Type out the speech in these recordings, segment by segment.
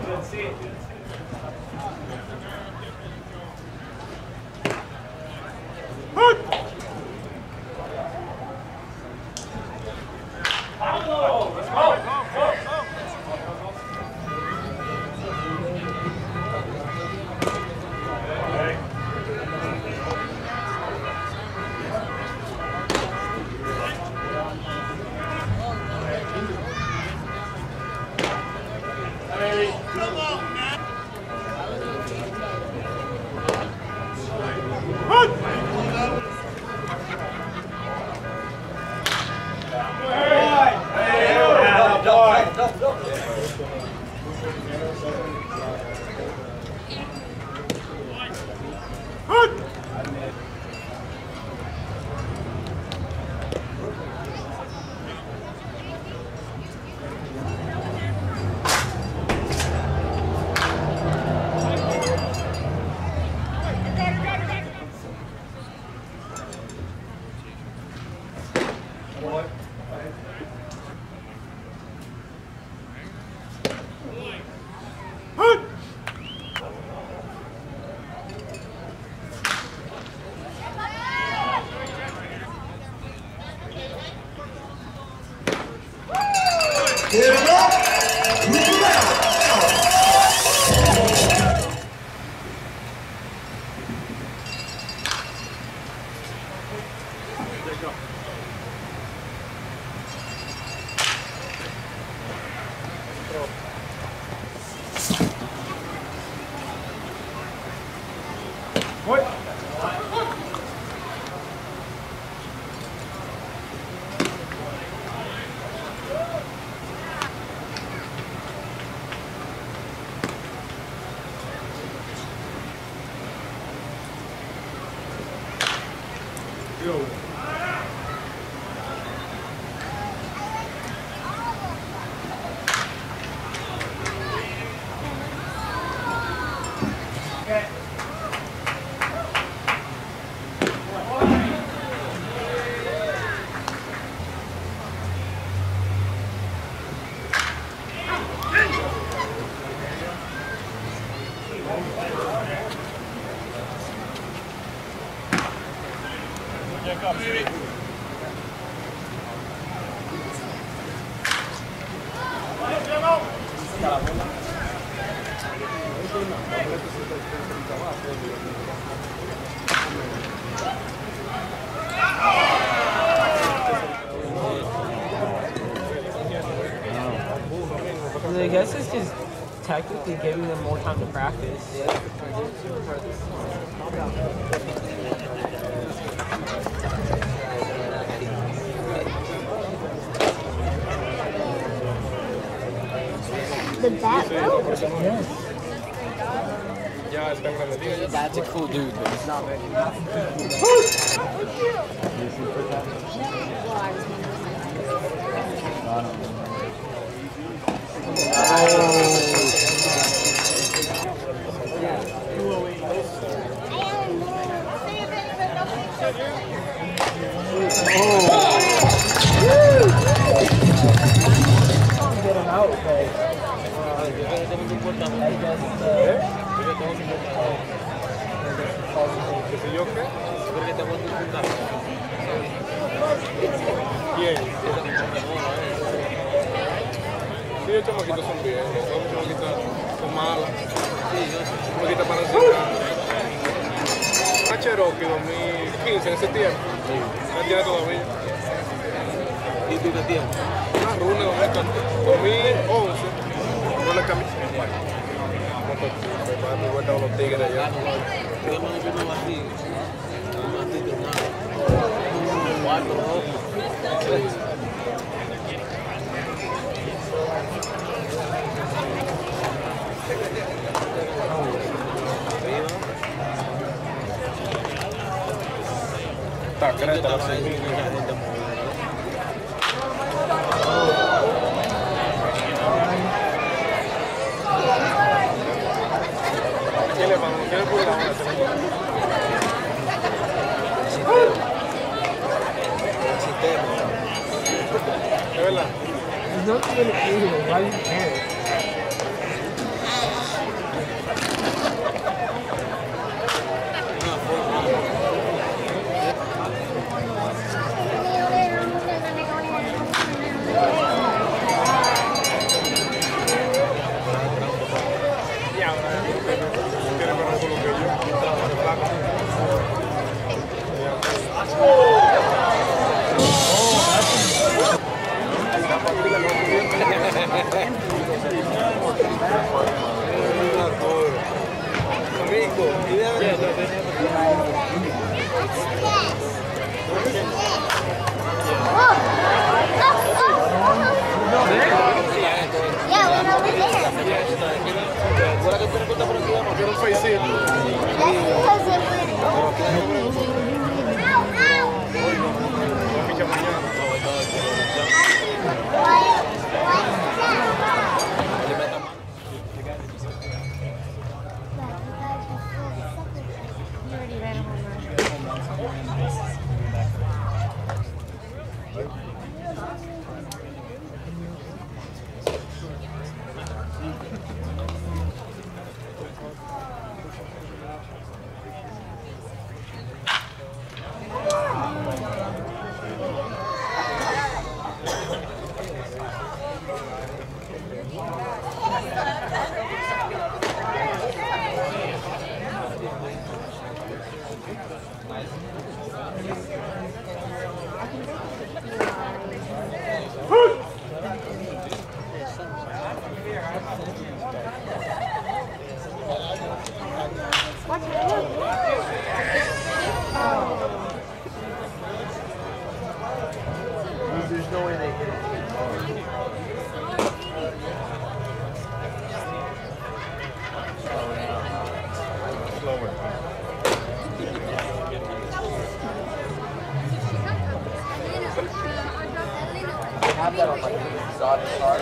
I guess it's just technically giving them more time to practice. The bat broke? Yes. That's a cool dude, but it's not very get him out, but Sí, los chamaquitos son bien, los chamaquitos son malas. Chamaquita parasita. Una Cherokee 2015 en septiembre. No tiene todavía. ¿Y tú qué tiempo? Una Rune 2011. No le cambié. Me van a vuelta a los tigres allá. Digamos que no va así. No así de nada. 4 ojos. Está creta la ¿Qué le vamos? ¿Qué le puede dar? ¿Es verdad? there's nothing in it. Why do you care? Quiero un facecito. There's no way they hit it. Slower. Have that on like an exotic card.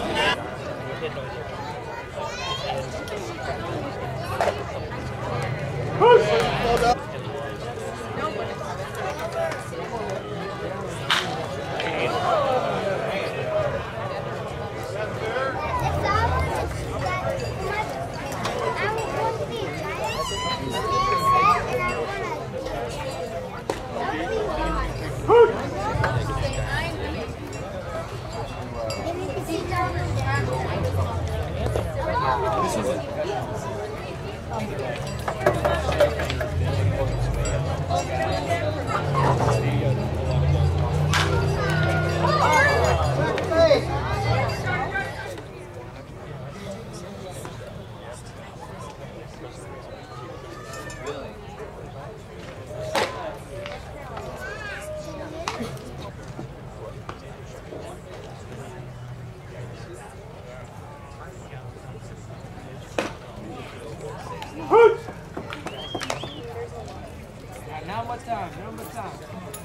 Number time, number time.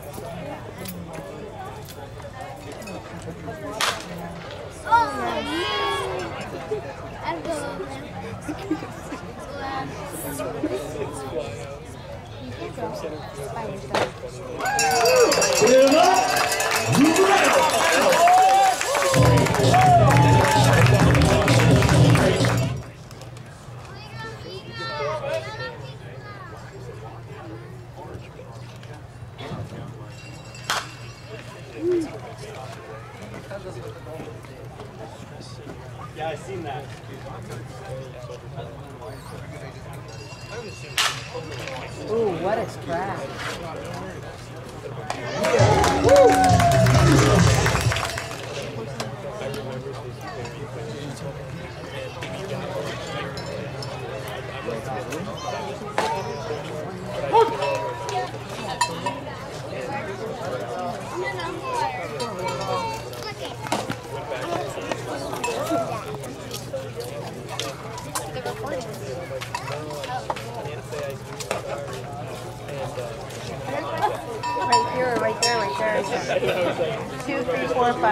Oh, I'm going Yeah, I seen that. Ooh, what a track. Right there. 2, 3, 4, 5.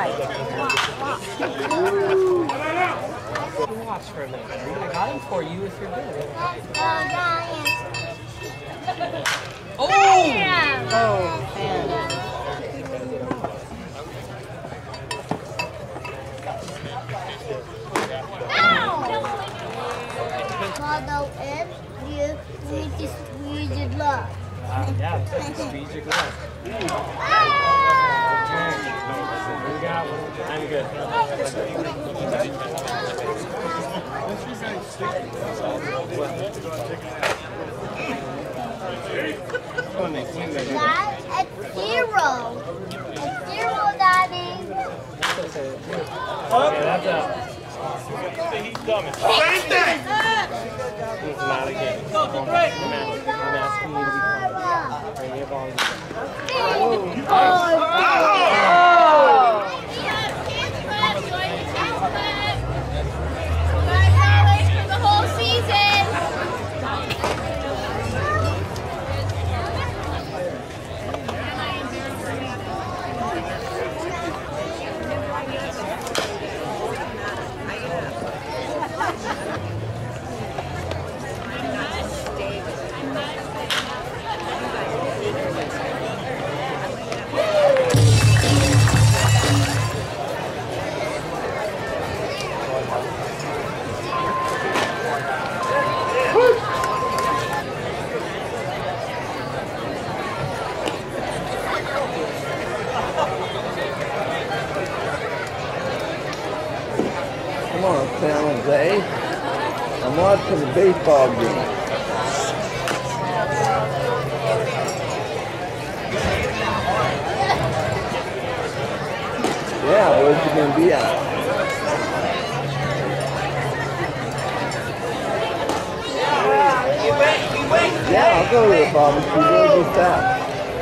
Watch for a minute. I got him for you if you're good. Oh, man. Although if you need to squeeze your glove. Yeah, squeeze your glove. I'm good. At 0. At 0, Daddy. Okay, that's out. He's coming. It's not again. I'm asking you to be quiet. Bring your volume down. The whole season. on, San Jose. I'm watching the baseball game. Yeah, where's it gonna be at? Yeah, I'll go to the barbecue. Where's this at?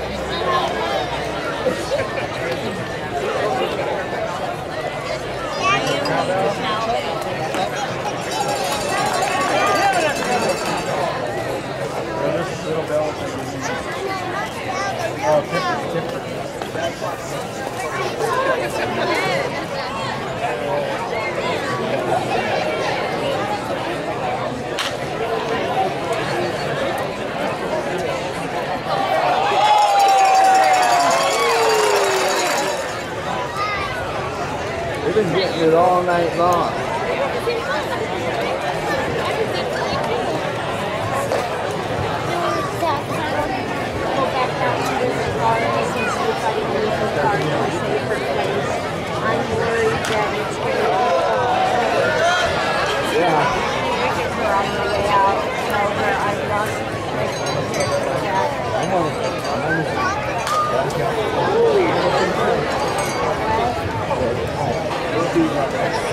We've been getting it all night long. Yeah.